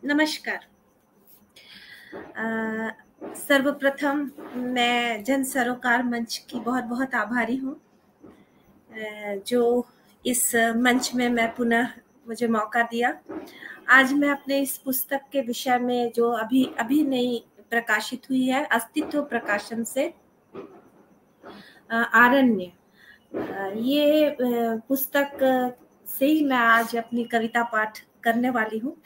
नमस्कार। सर्वप्रथम मैं जन सरोकार मंच की बहुत-बहुत आभारी हूँ, जो इस मंच में मैं पुनः मुझे मौका दिया। आज मैं अपने इस पुस्तक के विषय में जो अभी नई प्रकाशित हुई है, अस्तित्व प्रकाशन से आरण्य, ये पुस्तक से ही मैं आज अपनी कविता पाठ करने वाली हूँ।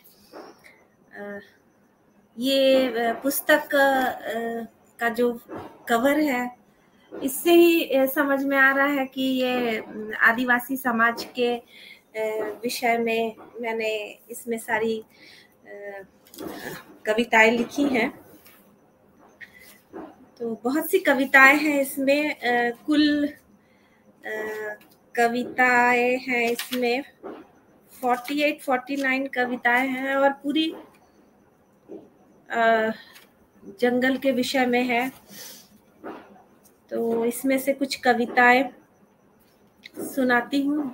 ये पुस्तक का जो कवर है, इससे ही समझ में आ रहा है कि ये आदिवासी समाज के विषय में मैंने इसमें सारी कविताएं लिखी हैं। तो बहुत सी कविताएं हैं इसमें, कुल कविताएं हैं इसमें 48-49 कविताएं हैं और पूरी जंगल के विषय में है। तो इसमें से कुछ कविताएं सुनाती हूँ।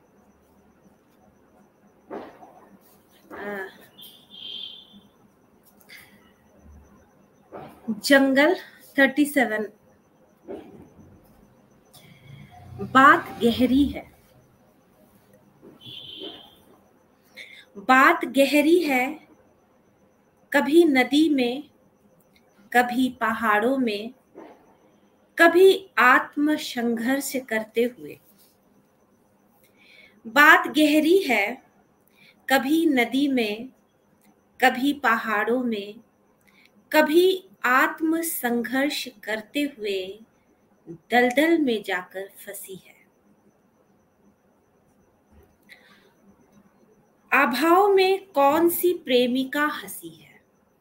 जंगल 37। बात गहरी है, बात गहरी है, कभी नदी में, कभी पहाड़ों में, कभी आत्म संघर्ष करते हुए। बात गहरी है, कभी नदी में, कभी पहाड़ों में, कभी आत्म संघर्ष करते हुए दलदल में जाकर फंसी है। अभाव में कौन सी प्रेमिका हंसी है,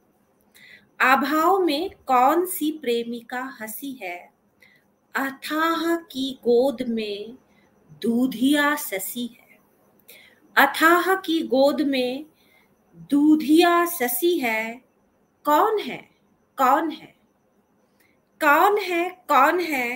अभाव में कौन सी प्रेमिका हंसी है, अथाह की गोद में दूधिया ससी है, अथाह की गोद में दूधिया ससी है। कौन है, कौन है, कौन है, कौन है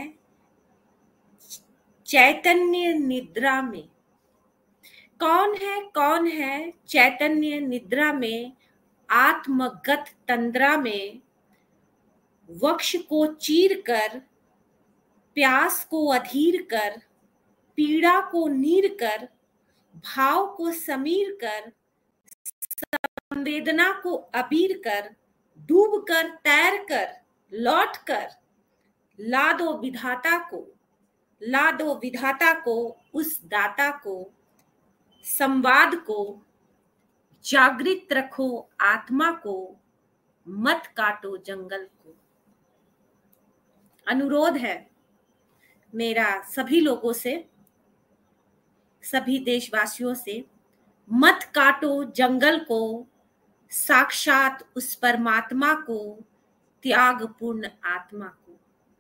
चैतन्य निद्रा में, कौन है, कौन है चैतन्य निद्रा में, आत्मगत तंद्रा में, वक्ष को चीर कर, प्यास को अधीर कर, पीड़ा को नीर कर, भाव को समीर कर, संवेदना को अबीर कर, डूब कर, तैर कर, लौट कर, ला दो विधाता को, ला दो विधाता को, उस दाता को, संवाद को, जागृत रखो आत्मा को, मत काटो जंगल को। अनुरोध है मेरा सभी लोगों से, सभी देशवासियों से, मत काटो जंगल को, साक्षात उस परमात्मा को, त्यागपूर्ण आत्मा को।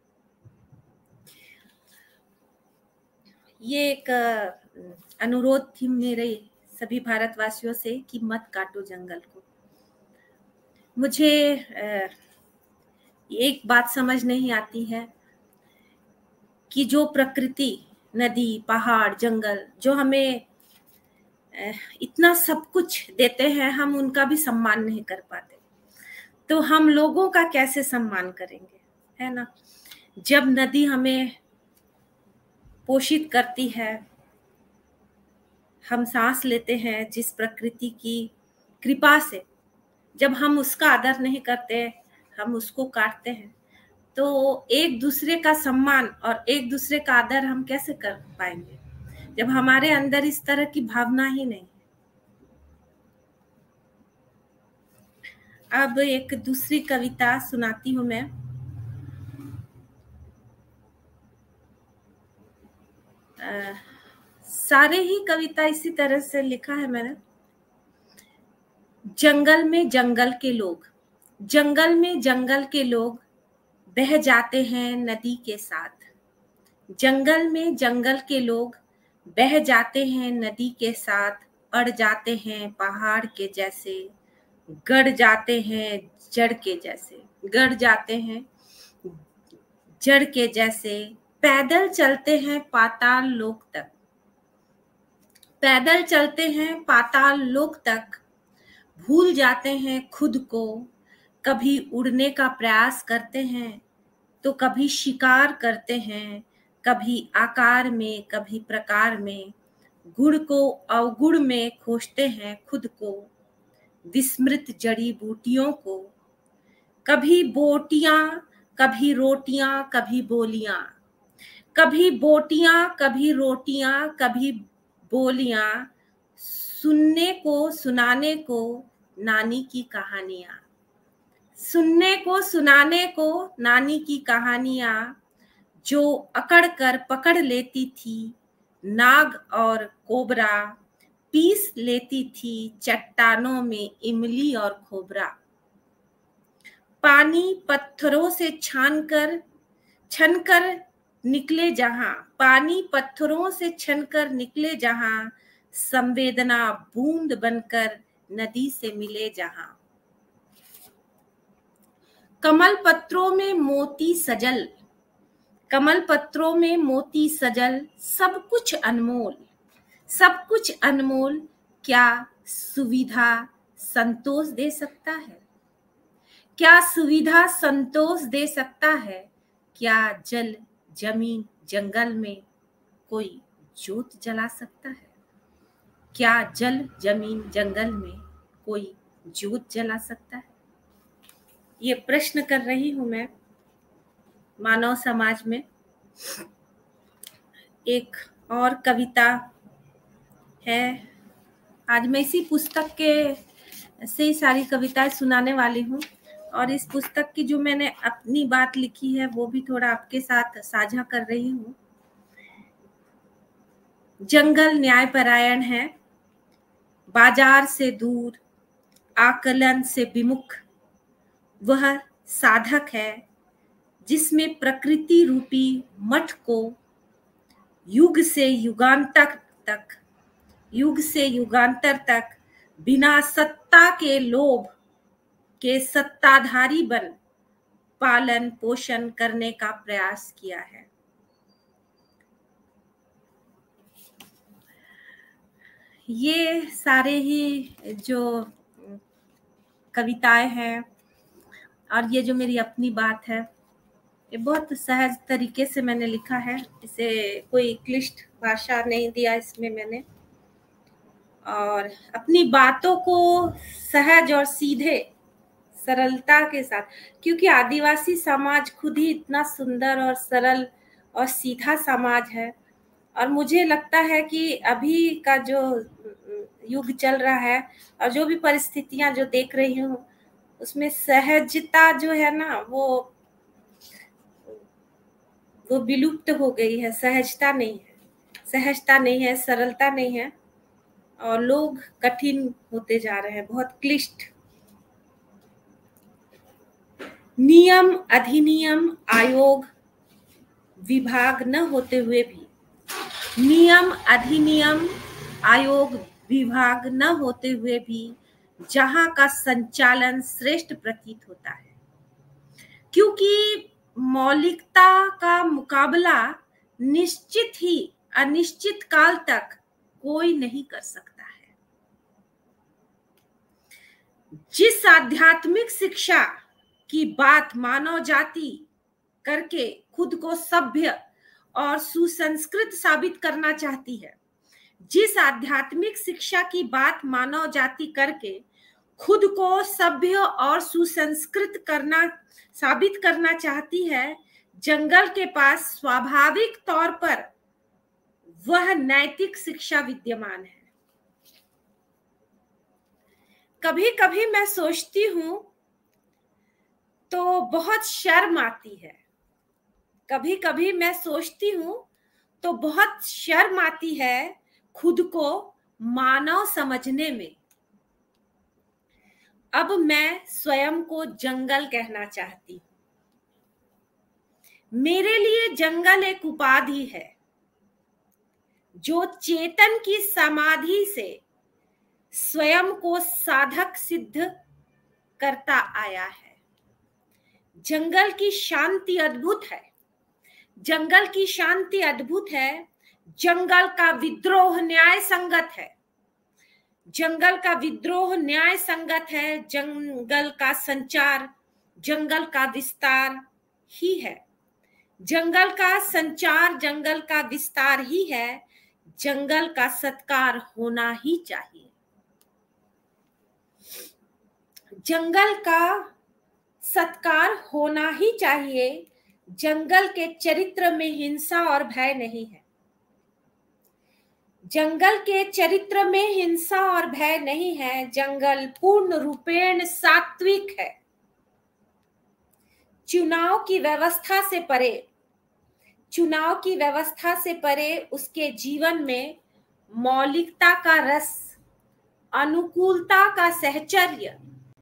ये एक अनुरोध थी मेरे सभी भारतवासियों से कि मत काटो जंगल को। मुझे एक बात समझ नहीं आती है कि जो प्रकृति, नदी, पहाड़, जंगल जो हमें इतना सब कुछ देते हैं, हम उनका भी सम्मान नहीं कर पाते, तो हम लोगों का कैसे सम्मान करेंगे, है ना। जब नदी हमें पोषित करती है, हम सांस लेते हैं जिस प्रकृति की कृपा से, जब हम उसका आदर नहीं करते, हम उसको काटते हैं, तो एक दूसरे का सम्मान और एक दूसरे का आदर हम कैसे कर पाएंगे जब हमारे अंदर इस तरह की भावना ही नहीं। अब एक दूसरी कविता सुनाती हूं मैं। सारे ही कविता इसी तरह से लिखा है मैंने। जंगल में जंगल के लोग, जंगल में जंगल के लोग बह जाते हैं नदी के साथ, जंगल में जंगल के लोग बह जाते हैं नदी के साथ, अड़ जाते हैं पहाड़ के जैसे, गड़ जाते हैं जड़ के जैसे, गड़ जाते हैं जड़ के जैसे, पैदल चलते हैं पाताल लोक तक, पैदल चलते हैं पाताल लोक तक, भूल जाते हैं खुद को, कभी उड़ने का प्रयास करते हैं तो कभी शिकार करते हैं, कभी आकार में कभी प्रकार में, गुण को अवगुण में खोजते हैं खुद को, विस्मृत जड़ी बूटियों को, कभी बोटियां कभी रोटियां कभी बोलियां, कभी बोटियां कभी रोटियां कभी बोलियां, सुनने को सुनाने को नानी की कहानियां, सुनने को सुनाने को नानी की कहानियां, जो अकड़ कर पकड़ लेती थी नाग और कोबरा, पीस लेती थी चट्टानों में इमली और खोबरा, पानी पत्थरों से छनकर निकले जहां, पानी पत्थरों से छनकर निकले जहां, संवेदना बूंद बनकर नदी से मिले जहां, कमल पत्रों में मोती सजल, कमल पत्रों में मोती सजल, सब कुछ अनमोल, सब कुछ अनमोल, क्या सुविधा संतोष दे सकता है, क्या सुविधा संतोष दे सकता है, क्या जल जमीन जंगल में कोई जोत जला सकता है, क्या जल जमीन जंगल में कोई जोत जला सकता है। ये प्रश्न कर रही हूं मैं मानव समाज में। एक और कविता है, आज मैं इसी पुस्तक के से ही सारी कविताएं सुनाने वाली हूँ, और इस पुस्तक की जो मैंने अपनी बात लिखी है वो भी थोड़ा आपके साथ साझा कर रही हूँ। जंगल न्यायपरायण है, बाजार से दूर, आकलन से विमुख, वह साधक है जिसमें प्रकृति रूपी मठ को युग से युगांतर तक बिना सत्ता के लोभ के सत्ताधारी बन पालन पोषण करने का प्रयास किया है। ये सारे ही जो कविताएं हैं और ये जो मेरी अपनी बात है, ये बहुत सहज तरीके से मैंने लिखा है, इसे कोई क्लिष्ट भाषा नहीं दिया इसमें मैंने, और अपनी बातों को सहज और सीधे सरलता के साथ, क्योंकि आदिवासी समाज खुद ही इतना सुंदर और सरल और सीधा समाज है, और मुझे लगता है कि अभी का जो युग चल रहा है और जो भी परिस्थितियां जो देख रही हूँ उसमें सहजता जो है ना वो विलुप्त हो गई है। सहजता नहीं है, सरलता नहीं है, और लोग कठिन होते जा रहे हैं, बहुत क्लिष्ट। नियम अधिनियम आयोग विभाग न होते हुए भी, नियम अधिनियम आयोग विभाग न होते हुए भी जहां का संचालन श्रेष्ठ प्रतीत होता है, क्योंकि मौलिकता का मुकाबला निश्चित ही अनिश्चित काल तक कोई नहीं कर सकता है। जिस आध्यात्मिक शिक्षा की बात मानव जाति करके खुद को सभ्य और सुसंस्कृत साबित करना चाहती है, जिस आध्यात्मिक शिक्षा की बात मानव जाति करके खुद को सभ्य और सुसंस्कृत साबित करना चाहती है, जंगल के पास स्वाभाविक तौर पर वह नैतिक शिक्षा विद्यमान है। कभी कभी मैं सोचती हूं तो बहुत शर्म आती है, कभी कभी मैं सोचती हूं तो बहुत शर्म आती है खुद को मानव समझने में। अब मैं स्वयं को जंगल कहना चाहती हूं। मेरे लिए जंगल एक उपाधि है जो चेतन की समाधि से स्वयं को साधक सिद्ध करता आया है। जंगल की शांति अद्भुत है, जंगल की शांति अद्भुत है, जंगल का विद्रोह न्याय संगत है, जंगल का विद्रोह न्याय संगत है, जंगल का संचार, जंगल का विस्तार ही है। जंगल का संचार, जंगल का विस्तार ही है, जंगल का सत्कार होना ही चाहिए। जंगल का सत्कार होना ही चाहिए। जंगल के चरित्र में हिंसा और भय नहीं है। जंगल के चरित्र में हिंसा और भय नहीं है। जंगल पूर्ण रूपेण सात्विक है। चुनाव की व्यवस्था से परे, चुनाव की व्यवस्था से परे उसके जीवन में मौलिकता का रस, अनुकूलता का सहचर्य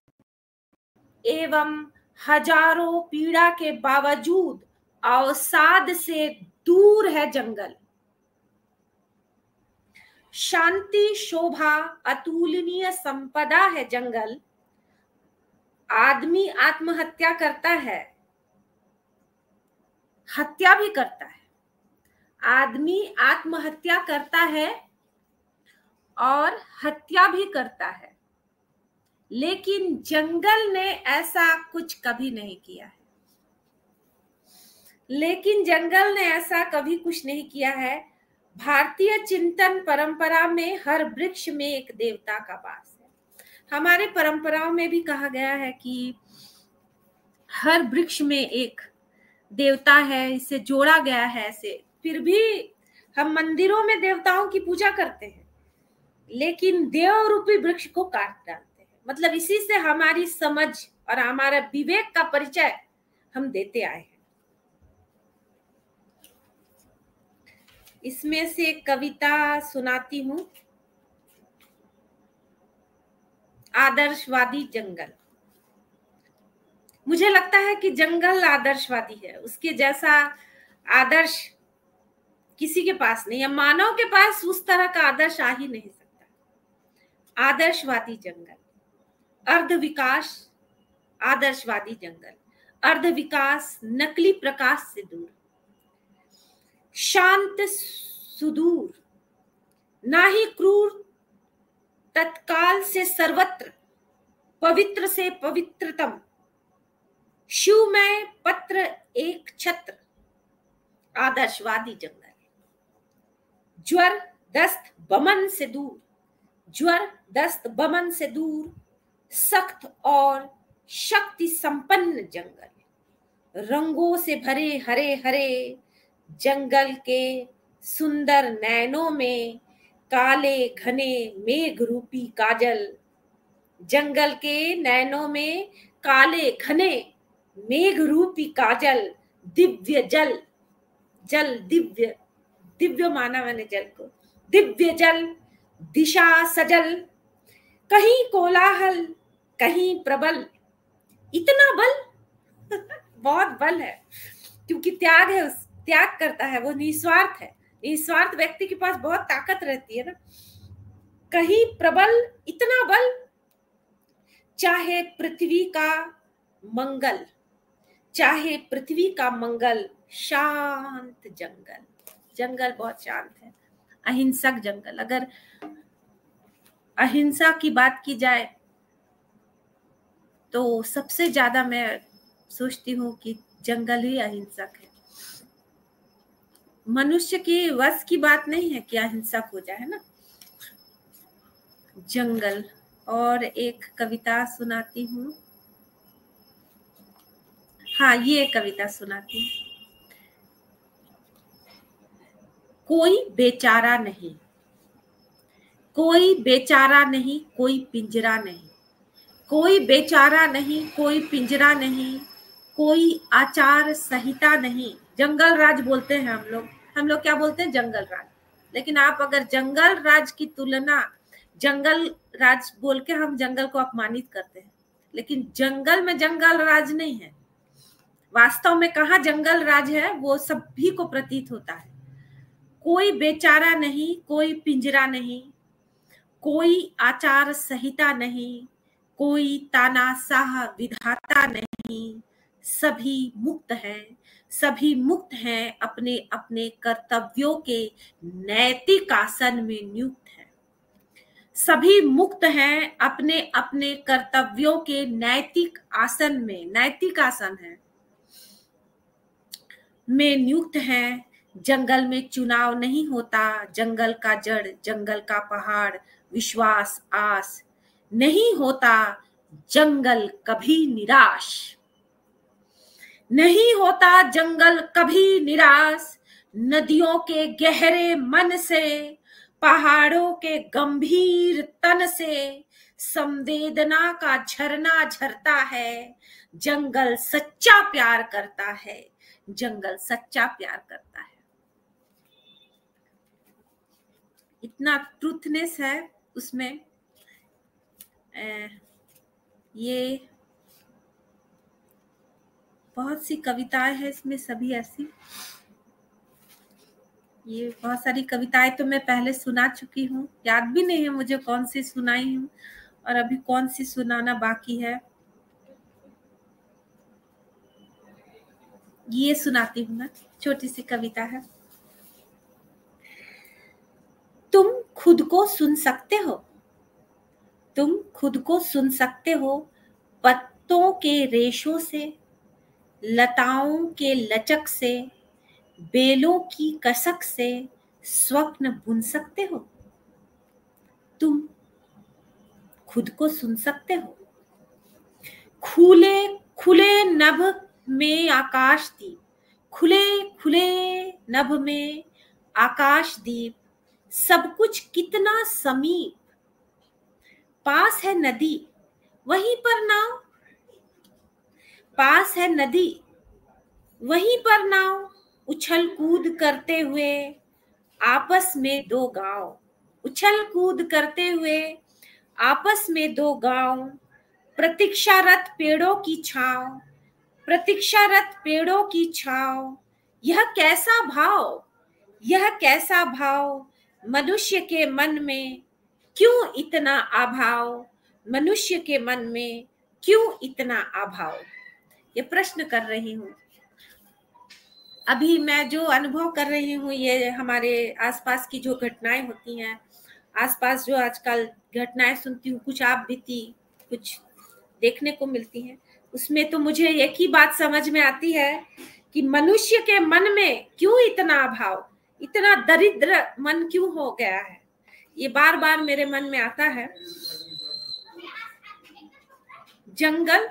एवं हजारों पीड़ा के बावजूद अवसाद से दूर है जंगल। शांति, शोभा, अतुलनीय संपदा है जंगल। आदमी आत्महत्या करता है, हत्या भी करता है। आदमी आत्महत्या करता है और हत्या भी करता है, लेकिन जंगल ने ऐसा कुछ कभी नहीं किया है। लेकिन जंगल ने ऐसा कभी कुछ नहीं किया है। भारतीय चिंतन परंपरा में हर वृक्ष में एक देवता का वास है। हमारे परंपराओं में भी कहा गया है कि हर वृक्ष में एक देवता है, इसे जोड़ा गया है ऐसे। फिर भी हम मंदिरों में देवताओं की पूजा करते हैं, लेकिन देव रूपी वृक्ष को काट डालते हैं। मतलब इसी से हमारी समझ और हमारा विवेक का परिचय हम देते आए हैं। इसमें से एक कविता सुनाती हूं, आदर्शवादी जंगल। मुझे लगता है कि जंगल आदर्शवादी है। उसके जैसा आदर्श किसी के पास नहीं है। मानव के पास उस तरह का आदर्श आ ही नहीं सकता। आदर्शवादी जंगल, अर्ध विकास, आदर्शवादी जंगल, अर्ध विकास, नकली प्रकाश से दूर, शांत सुदूर, ना ही क्रूर, तत्काल से सर्वत्र, पवित्र से पवित्रतम, शिवमय पत्र एक छत्र, आदर्शवादी जंगल। ज्वर दस्त बमन से दूर, ज्वर दस्त बमन से दूर, सख्त और शक्ति संपन्न जंगल। रंगों से भरे हरे हरे जंगल के सुंदर नैनों में काले घने मेघ रूपी काजल। जंगल के नैनों में काले घने मेघ रूपी काजल। दिव्य जल, जल दिव्य, दिव्य माना मैंने जल को, दिव्य जल, दिशा सजल, कहीं कोलाहल कहीं प्रबल। इतना बल बहुत बल है, क्योंकि त्याग है, उस त्याग करता है, वो निस्वार्थ है। निस्वार्थ व्यक्ति के पास बहुत ताकत रहती है ना। कहीं प्रबल, इतना बल, चाहे पृथ्वी का मंगल, चाहे पृथ्वी का मंगल। शांत जंगल, जंगल बहुत शांत है। अहिंसक जंगल, अगर अहिंसा की बात की जाए तो सबसे ज्यादा मैं सोचती हूँ कि जंगल ही अहिंसक है। मनुष्य की वश की बात नहीं है कि अहिंसक हो जाए ना। जंगल। और एक कविता सुनाती हूँ। हाँ, ये कविता सुनाती हूँ। कोई बेचारा नहीं, कोई बेचारा नहीं, कोई पिंजरा नहीं, कोई बेचारा नहीं, कोई पिंजरा नहीं, कोई आचार संहिता नहीं। जंगल राज बोलते हैं हम लोग क्या बोलते हैं? जंगल राज। लेकिन आप अगर जंगल राज की तुलना, जंगल राज बोल के हम जंगल को अपमानित करते हैं, लेकिन जंगल में जंगल राज नहीं है। वास्तव में कहाँ जंगल राज है वो सभी को प्रतीत होता है। कोई बेचारा नहीं, कोई पिंजरा नहीं, कोई आचार संहिता नहीं, कोई तानाशाह विधाता नहीं। सभी मुक्त हैं, सभी मुक्त हैं, अपने अपने कर्तव्यों के नैतिक आसन में नियुक्त हैं। सभी मुक्त हैं अपने अपने कर्तव्यों के नैतिक आसन में, नैतिक आसन है में नियुक्त हैं। जंगल में चुनाव नहीं होता, जंगल का जड़, जंगल का पहाड़, विश्वास आस नहीं होता, जंगल कभी निराश नहीं होता, जंगल कभी निराश। नदियों के गहरे मन से, पहाड़ों के गंभीर तन से संवेदना का झरना झरता है। जंगल सच्चा प्यार करता है, जंगल सच्चा प्यार करता है। इतना ट्रूथनेस है उसमें। ये बहुत सी कविताएं हैं इसमें, सभी ऐसी। ये बहुत सारी कविताएं तो मैं पहले सुना चुकी हूँ, याद भी नहीं है मुझे कौन सी सुनाई हूँ और अभी कौन सी सुनाना बाकी है। ये सुनाती हूँ मैं, छोटी सी कविता है। तुम खुद को सुन सकते हो, तुम खुद को सुन सकते हो, पत्तों के रेशों से, लताओं के लचक से, बेलों की कसक से स्वप्न बुन सकते हो। तुम खुद को सुन सकते हो। खुले खुले नभ में आकाशदीप, खुले खुले नभ में आकाशदीप, सब कुछ कितना समीप। पास है नदी वहीं पर नाव, पास है नदी वहीं पर नाव, उछल कूद करते हुए आपस में दो गांव, उछल कूद करते हुए आपस में दो गांव। प्रतीक्षारत पेड़ों की छांव, प्रतीक्षारत पेड़ों की छांव। यह कैसा भाव, यह कैसा भाव, मनुष्य के मन में क्यों इतना अभाव, मनुष्य के मन में क्यों इतना अभाव। ये प्रश्न कर रही हूँ। अभी मैं जो अनुभव कर रही हूँ, ये हमारे आसपास की जो घटनाएं होती हैं, आसपास जो आजकल घटनाएं सुनती हूँ, कुछ आप बीती, कुछ देखने को मिलती हैं, उसमें तो मुझे एक ही बात समझ में आती है कि मनुष्य के मन में क्यों इतना अभाव, इतना दरिद्र मन क्यों हो गया है। ये बार बार मेरे मन में आता है। जंगल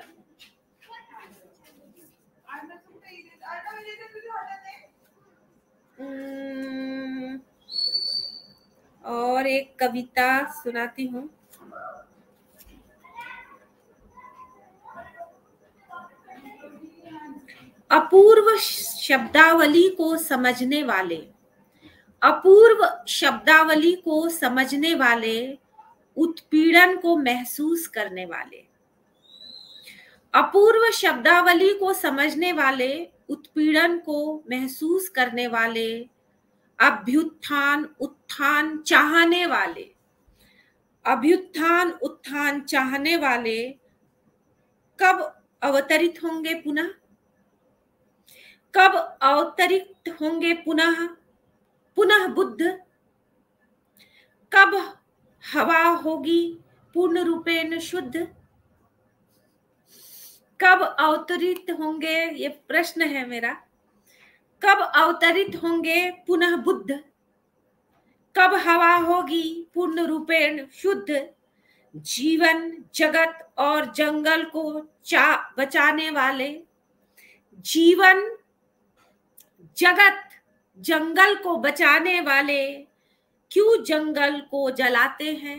और एक कविता सुनाती हूँ। अपूर्व शब्दावली को समझने वाले, अपूर्व शब्दावली को समझने वाले, उत्पीड़न को महसूस करने वाले, अपूर्व शब्दावली को समझने वाले, उत्पीड़न को महसूस करने वाले, अभ्युत्थान उत्थान चाहने वाले, अभ्युत्थान उत्थान चाहने वाले कब अवतरित होंगे पुनः, कब अवतरित होंगे पुनः, पुनः बुद्ध। कब हवा होगी पूर्ण रूपेण शुद्ध, कब अवतरित होंगे, ये प्रश्न है मेरा। कब अवतरित होंगे पुनः बुद्ध, कब हवा होगी पूर्ण रूपेण शुद्ध। जीवन जगत और जंगल को बचाने वाले, जीवन जगत जंगल को बचाने वाले क्यों जंगल को जलाते हैं।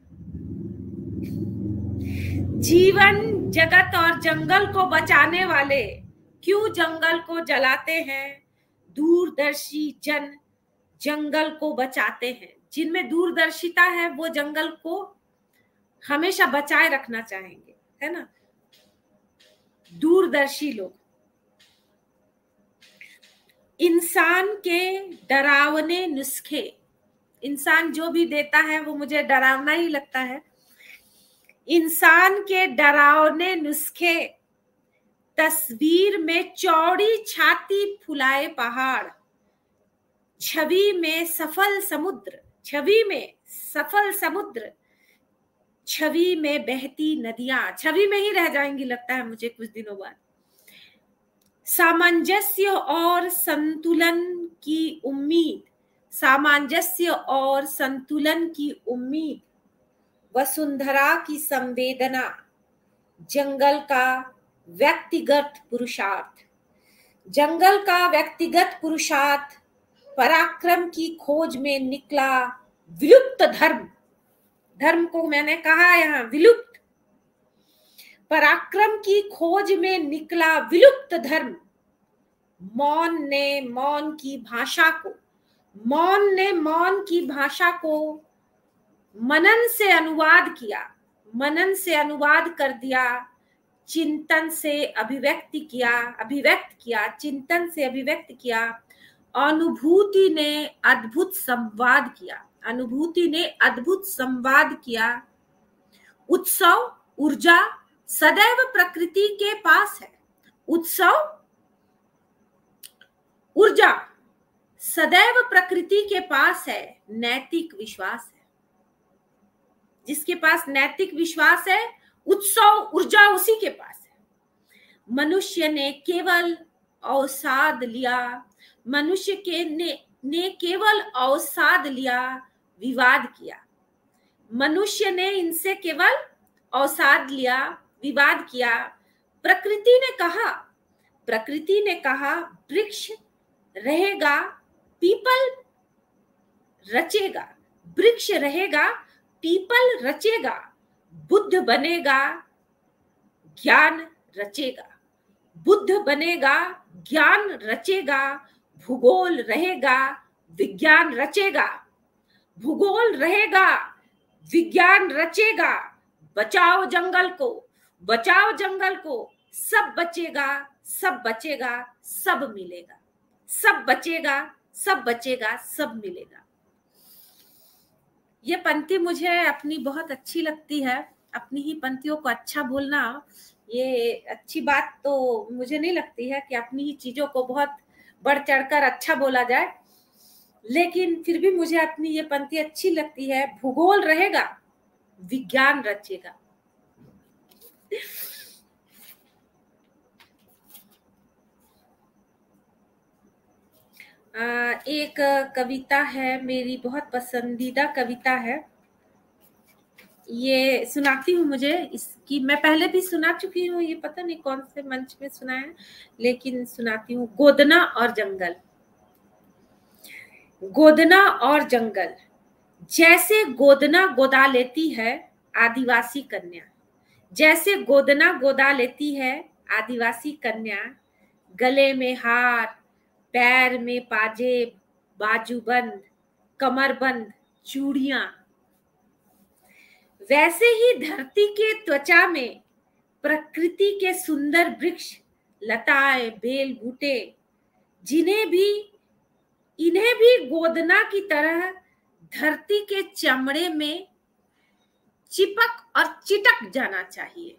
जीवन जगत और जंगल को बचाने वाले क्यों जंगल को जलाते हैं। दूरदर्शी जन जंगल को बचाते हैं, जिनमें दूरदर्शिता है वो जंगल को हमेशा बचाए रखना चाहेंगे, है ना, दूरदर्शी लोग। इंसान के डरावने नुस्खे, इंसान जो भी देता है वो मुझे डरावना ही लगता है। इंसान के डरावने नुस्खे, तस्वीर में चौड़ी छाती फुलाए पहाड़, छवि में सफल समुद्र, छवि में सफल समुद्र, छवि में बहती नदियां, छवि में ही रह जाएंगी लगता है मुझे कुछ दिनों बाद। सामंजस्य और संतुलन की उम्मीद, सामंजस्य और संतुलन की उम्मीद, वसुंधरा की संवेदना, जंगल का व्यक्तिगत पुरुषार्थ, जंगल का व्यक्तिगत पुरुषार्थ, पराक्रम की खोज में निकला विलुप्त धर्म, धर्म को मैंने कहा यहाँ विलुप्त, पराक्रम की खोज में निकला विलुप्त धर्म। मौन ने मौन की भाषा को, मौन ने मौन की भाषा को मनन से अनुवाद किया, मनन से अनुवाद कर दिया, चिंतन से अभिव्यक्ति किया, अभिव्यक्त किया, चिंतन से अभिव्यक्त किया। अनुभूति ने अद्भुत संवाद किया, अनुभूति ने अद्भुत संवाद किया। उत्सव ऊर्जा सदैव प्रकृति के पास है, उत्सव ऊर्जा सदैव प्रकृति के पास है। नैतिक विश्वास है, जिसके पास नैतिक विश्वास है, उत्सव ऊर्जा उसी के पास है। मनुष्य ने केवल अवसाद लिया, मनुष्य के ने केवल अवसाद लिया, विवाद किया। मनुष्य ने इनसे केवल अवसाद लिया, विवाद किया। प्रकृति ने कहा, प्रकृति ने कहा वृक्ष रहेगा, पीपल रचेगा, वृक्ष रहेगा, पीपल रचेगा, बुद्ध बनेगा, ज्ञान रचेगा, बुद्ध बनेगा, ज्ञान रचेगा। भूगोल रहेगा, विज्ञान रचेगा, भूगोल रहेगा, विज्ञान रचेगा। बचाओ जंगल को, बचाओ जंगल को, सब बचेगा, सब बचेगा, सब मिलेगा, सब बचेगा, सब बचेगा, सब मिलेगा। ये पंक्ति मुझे अपनी बहुत अच्छी लगती है। अपनी ही पंक्तियों को अच्छा बोलना ये अच्छी बात तो मुझे नहीं लगती है कि अपनी ही चीजों को बहुत बढ़ चढ़कर अच्छा बोला जाए, लेकिन फिर भी मुझे अपनी ये पंक्ति अच्छी लगती है। भूगोल रहेगा, विज्ञान रचेगा। एक कविता है मेरी बहुत पसंदीदा कविता है, ये सुनाती हूँ। मुझे इसकी मैं पहले भी सुना चुकी हूँ, ये पता नहीं कौन से मंच में सुना है, लेकिन सुनाती हूँ। गोदना और जंगल। गोदना और जंगल। जैसे गोदना गोदा लेती है आदिवासी कन्या, जैसे गोदना गोदा लेती है आदिवासी कन्या, गले में हार, पैर में पाजेब, बाजूबंद, कमरबंद, चूड़ियां, वैसे ही धरती के त्वचा में प्रकृति के सुंदर वृक्ष, लताएं, बेल बूटे, इन्हें भी गोदना की तरह धरती के चमड़े में चिपक और चिटक जाना चाहिए।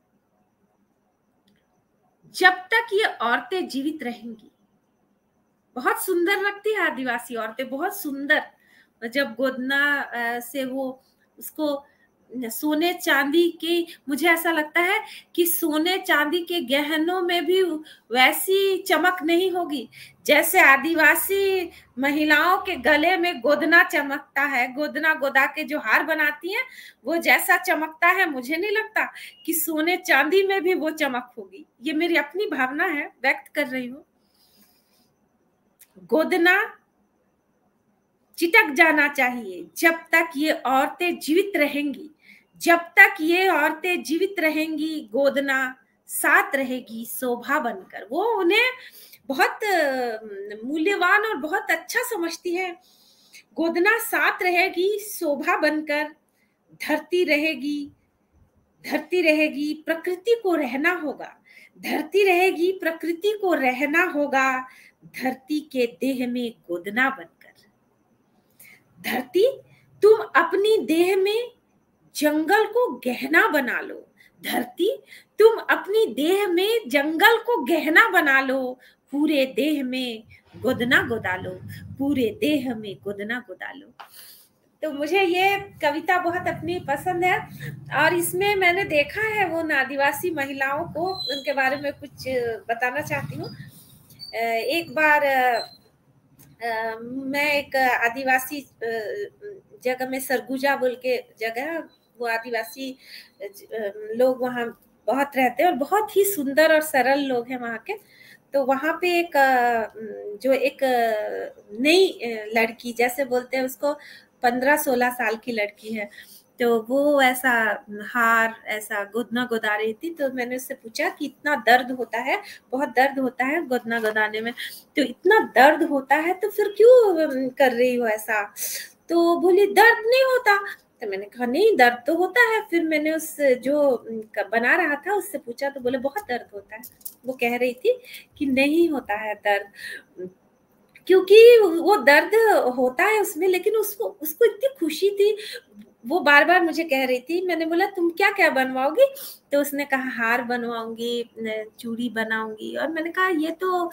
जब तक ये औरतें जीवित रहेंगी। बहुत सुंदर लगती है आदिवासी औरतें, बहुत सुंदर। जब गोदना से वो उसको सोने चांदी की, मुझे ऐसा लगता है कि सोने चांदी के गहनों में भी वैसी चमक नहीं होगी जैसे आदिवासी महिलाओं के गले में गोदना चमकता है। गोदना गोदा के जो हार बनाती हैं वो जैसा चमकता है, मुझे नहीं लगता कि सोने चांदी में भी वो चमक होगी। ये मेरी अपनी भावना है, व्यक्त कर रही हूँ। गोदना चिटक जाना चाहिए जब तक ये औरतें जीवित रहेंगी, जब तक ये औरतें जीवित रहेंगी। गोदना साथ रहेगी शोभा बनकर। वो उन्हें बहुत मूल्यवान और बहुत अच्छा समझती है। गोदना साथ रहेगी शोभा बनकर। धरती रहेगी, धरती रहेगी, प्रकृति को रहना होगा। धरती रहेगी, प्रकृति को रहना होगा। धरती के देह में गोदना बनकर। धरती, तुम अपनी देह में जंगल को गहना बना लो। धरती, तुम अपनी देह में जंगल को गहना बना लो। पूरे देह में गोदना गोदा लो, पूरे देह में गोदना गोदा लो। तो मुझे ये कविता बहुत अपनी पसंद है और इसमें मैंने देखा है वो आदिवासी महिलाओं को, उनके बारे में कुछ बताना चाहती हूँ। एक बार मैं एक आदिवासी जगह में, सरगुजा बोल के जगह, वो आदिवासी लोग वहाँ बहुत रहते हैं और बहुत ही सुंदर और सरल लोग हैं वहाँ के। तो वहाँ पे एक जो एक नई लड़की जैसे बोलते हैं उसको, 15-16 साल की लड़की है, तो वो ऐसा हार ऐसा गोदना गोदा रही थी। तो मैंने उससे पूछा कि इतना दर्द होता है, बहुत दर्द होता है गोदना गोदाने में, तो इतना दर्द होता है तो फिर क्यों कर रही हो ऐसा? तो बोली दर्द नहीं होता। तो मैंने कहा नहीं दर्द तो होता है। फिर मैंने उस जो बना रहा था उससे पूछा तो बोले बहुत दर्द होता है। वो कह रही थी कि नहीं होता है दर्द, क्योंकि वो दर्द होता है उसमें, लेकिन उसको उसको इतनी खुशी थी। वो बार बार मुझे कह रही थी, मैंने बोला तुम क्या क्या बनवाओगी? तो उसने कहा हार बनवाऊंगी, चूड़ी बनाऊंगी। और मैंने कहा ये तो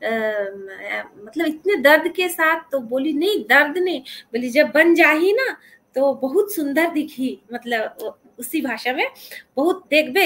मतलब इतने दर्द के साथ। तो बोली नहीं दर्द नहीं, बोली जब बन जाही ना तो बहुत सुंदर दिखी, मतलब उसी भाषा में, बहुत देखबे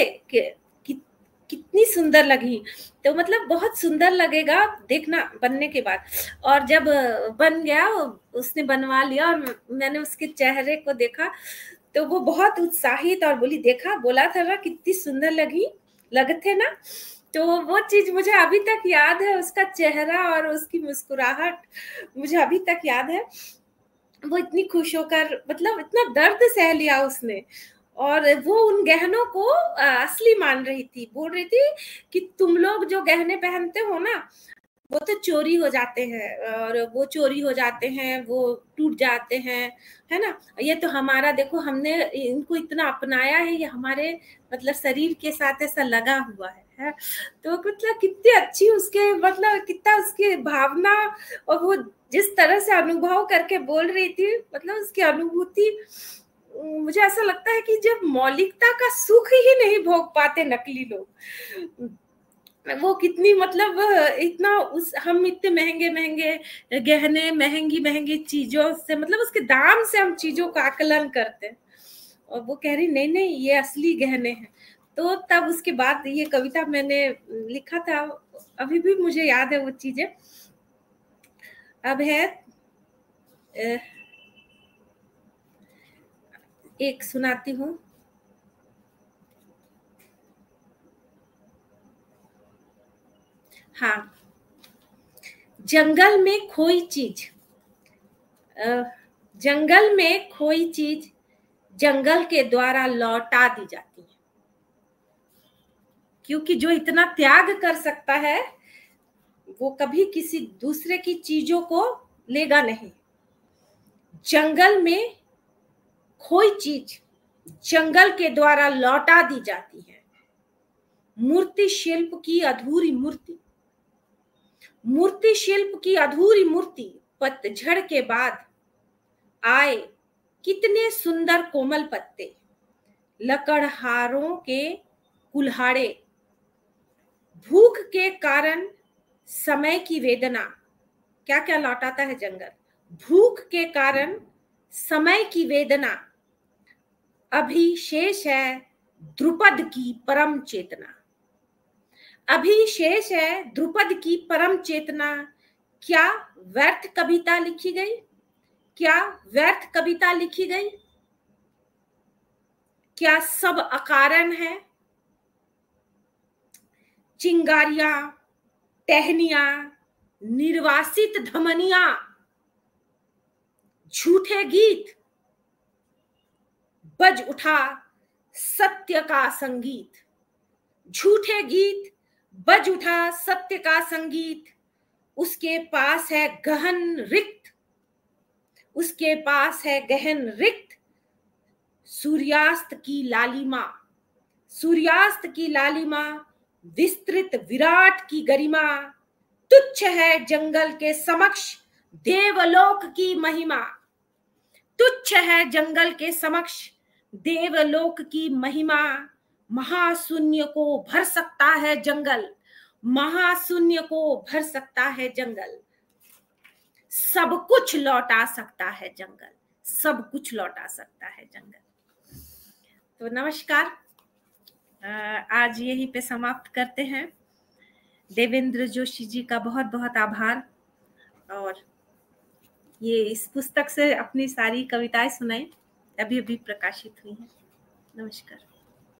कितनी सुंदर लगी। तो मतलब बहुत सुंदर लगेगा देखना बनने के बाद। और जब बन गया, उसने बनवा लिया और मैंने उसके चेहरे को देखा तो वो बहुत उत्साहित, और बोली देखा बोला था ना कितनी सुंदर लगते ना। तो वो चीज मुझे अभी तक याद है, उसका चेहरा और उसकी मुस्कुराहट मुझे अभी तक याद है। वो इतनी खुश होकर, मतलब इतना दर्द सह लिया उसने, और वो उन गहनों को असली मान रही थी। बोल रही थी कि तुम लोग जो गहने पहनते हो ना वो तो चोरी हो जाते हैं, और वो चोरी हो जाते हैं, वो टूट जाते हैं, है ना। ये तो हमारा देखो, हमने इनको इतना अपनाया है, ये हमारे मतलब शरीर के साथ ऐसा लगा हुआ है। तो मतलब कितनी अच्छी उसके, मतलब कितना उसकी भावना, और वो जिस तरह से अनुभव करके बोल रही थी, मतलब उसकी अनुभूति, मुझे ऐसा लगता है कि जब मौलिकता का सुख ही नहीं भोग पाते नकली लोग, वो कितनी मतलब इतना उस, हम इतने महंगे महंगे गहने, महंगी महंगी चीजों से, मतलब उसके दाम से हम चीजों का आकलन करते हैं, और वो कह रही नहीं नहीं ये असली गहने हैं। तो तब उसके बाद ये कविता मैंने लिखा था, अभी भी मुझे याद है वो चीजें। अब है एक सुनाती हूँ। हाँ, जंगल में खोई चीज, जंगल में खोई चीज जंगल के द्वारा लौटा दी जाती है, क्योंकि जो इतना त्याग कर सकता है वो कभी किसी दूसरे की चीजों को लेगा नहीं। जंगल में खोई चीज जंगल के द्वारा लौटा दी जाती है। मूर्ति शिल्प की अधूरी मूर्ति, मूर्ति शिल्प की अधूरी मूर्ति, पतझड़ के बाद आए कितने सुंदर कोमल पत्ते, लकड़हारों के कुल्हाड़े, भूख के कारण समय की वेदना। क्या क्या लौटाता है जंगल? भूख के कारण समय की वेदना, अभी शेष है द्रुपद की परम चेतना, अभी शेष है द्रुपद की परम चेतना। क्या व्यर्थ कविता लिखी गई? क्या व्यर्थ कविता लिखी गई? क्या सब अकारण है? चिंगारियां, टहनियां, निर्वासित धमनियां, झूठे गीत, बज उठा सत्य का संगीत, झूठे गीत, बज उठा सत्य का संगीत। उसके पास है गहन रिक्त, उसके पास है गहन रिक्त, सूर्यास्त की लालिमा, सूर्यास्त की लालिमा, विस्तृत विराट की गरिमा। तुच्छ है जंगल के समक्ष देवलोक की महिमा, तुच्छ है जंगल के समक्ष देवलोक की महिमा। महाशून्य को भर सकता है जंगल, महाशून्य को भर सकता है जंगल, सब कुछ लौटा सकता है जंगल, सब कुछ लौटा सकता है जंगल। तो नमस्कार, आज यहीं पे समाप्त करते हैं। देवेंद्र जोशी जी का बहुत बहुत आभार, और ये इस पुस्तक से अपनी सारी कविताएं सुनाई, अभी अभी प्रकाशित हुई हैं। नमस्कार।